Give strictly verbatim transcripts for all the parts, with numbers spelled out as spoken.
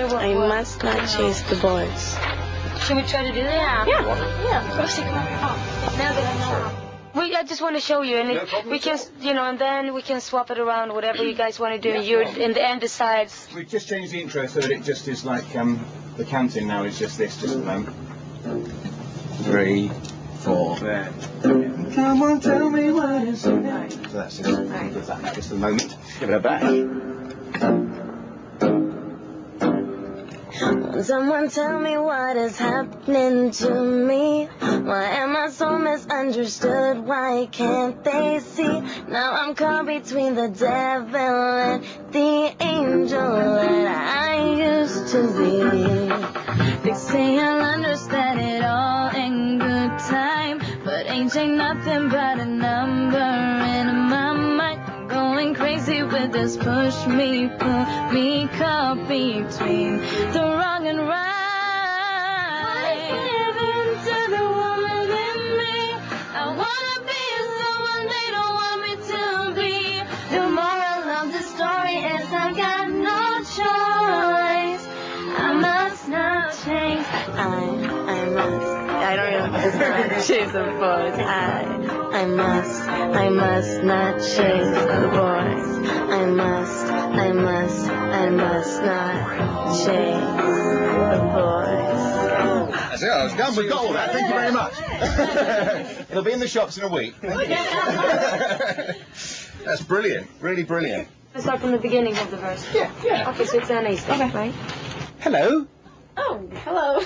what? I what? must not chase the boys. Should we try to do that? Yeah. Yeah. Rosie, come on. Oh, now that I know. We, I just want to show you, and it, No we can, you know, and then we can swap it around, whatever you guys want to do. You, in the end, decides. We've just changed the intro so that it just is like, um, the counting now is just this, just a moment. Three, four. There. Come on, tell me what is it. Right. So that's just, right. Give that just a moment. Give it a bash. Someone tell me what is happening to me. Why am I so misunderstood? Why can't they see? Now I'm caught between the devil and the angel that I used to be. They say I'll understand it all in good time, but age ain't nothing but a number in my mind. Going crazy with this push me, pull me, caught between the wrong and right. What's given to the woman in me? I wanna be someone they don't want me to be. The moral of the story is I got no choice. I must not change. I, I must. I don't know. Chase the boys. I, I must. I must not chase the boys. I must. I must. I must not chase the boys. That's it. I was done. We've got all that. Thank you very much. It'll be in the shops in a week. That's brilliant. Really brilliant. Let's start from the beginning of the verse. Yeah. Yeah. Okay, so it's an A step, okay. Right? Hello. Oh, hello.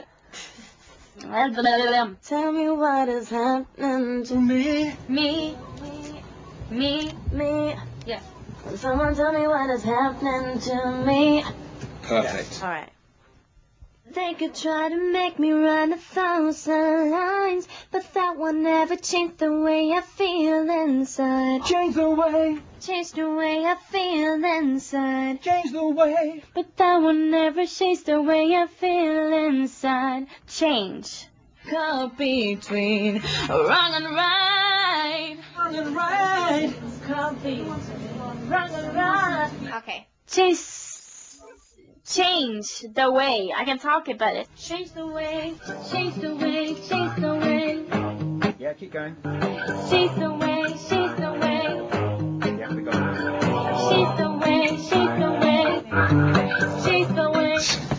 Tell me what is happening to Me. Me. Me. me. Yeah. Someone tell me what is happening to me. Perfect. All right. They could try to make me run a thousand lines, but that will never change the way I feel inside. Change the way. Change the way I feel inside. Change the way. But that will never change the way I feel inside. Change. Caught between wrong and right. Wrong and right. Caught between wrong and right. Okay. Chase. Change the way. I can talk it, but it's Change the way. change the way, change the way, Yeah, keep going. change the way, change the way, Yeah, we got it. change the way, change the way, change the way.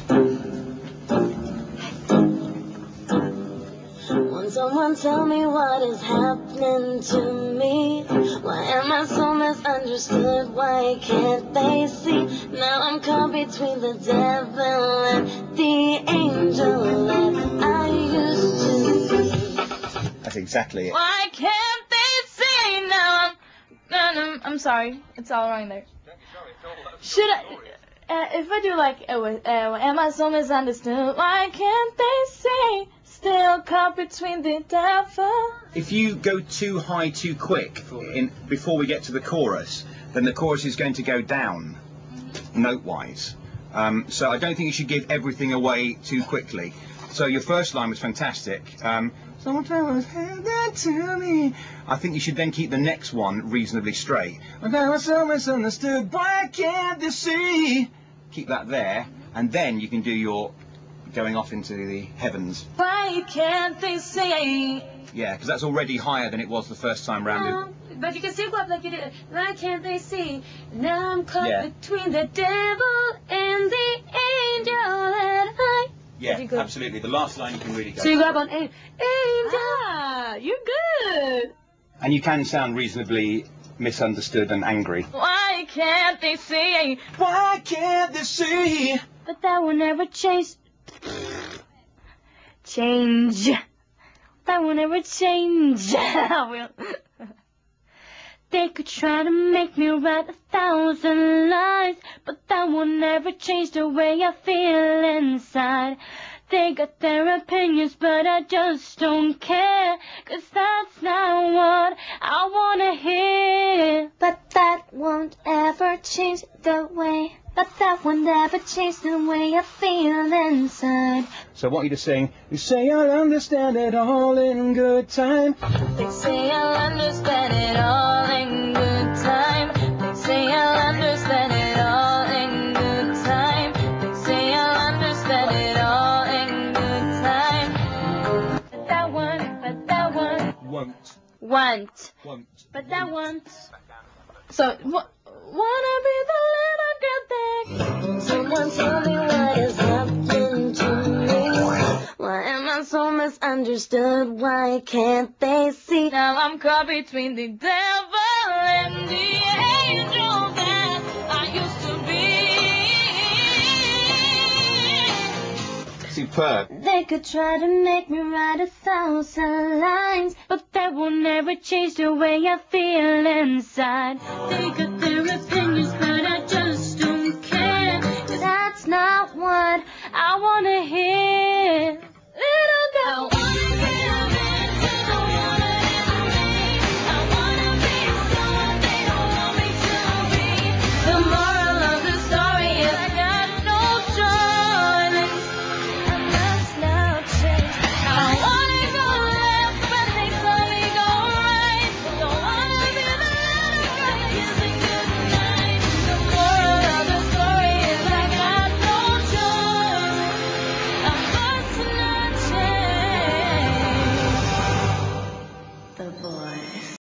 Won't someone tell me what is happening to me? Why am I so misunderstood? Why can't they see? Now I'm caught between the devil and the angel that I used to be. That's exactly it. Why can't they see? Now I'm, I'm, I'm sorry. It's all wrong there. Should I, uh, if I do like, uh, uh, am I so misunderstood? Why can't they see? Still caught between the devil. If you go too high too quick in, before we get to the chorus, then the chorus is going to go down, note-wise. Um, so I don't think you should give everything away too quickly. So your first line was fantastic. Um, Someone said that to me. I think you should then keep the next one reasonably straight. I was so misunderstood, why can't they see? Keep that there, and then you can do your going off into the heavens. Why can't they see? Yeah, because that's already higher than it was the first time round. No, but you can still go up like you did. Why can't they see? Now I'm caught Yeah. between the devil and the angel that I... Yeah, you go- absolutely. The last line you can really go. So you go up on A. Angel. Ah, you're good. And you can sound reasonably misunderstood and angry. Why can't they see? Why can't they see? But that will never change. Change. That will never change. Will. They could try to make me write a thousand lines, but that will never change the way I feel inside. They got their opinions, but I just don't care, 'cause that's not what I wanna hear. But that won't ever change the way, but that won't ever change the way I feel inside. So I want you to sing, you say I'll understand it all in good time. They say I'll understand it all in good time. They say I'll understand it all in good time. They say I'll Want. Want. But that want. So, wa- wanna be the little girl there. Someone tell me what is happening to me. Why am I so misunderstood? Why can't they see? Now I'm caught between the devil and the angel that I used to be. Superb. They could try to make me write a thousand lines, but that will never change the way I feel inside. They got their opinions, but I just don't care. 'Cause that's not what I wanna hear. Little girl, I wanna get a man, I wanna have a man. I wanna be someone they don't want me to be. The more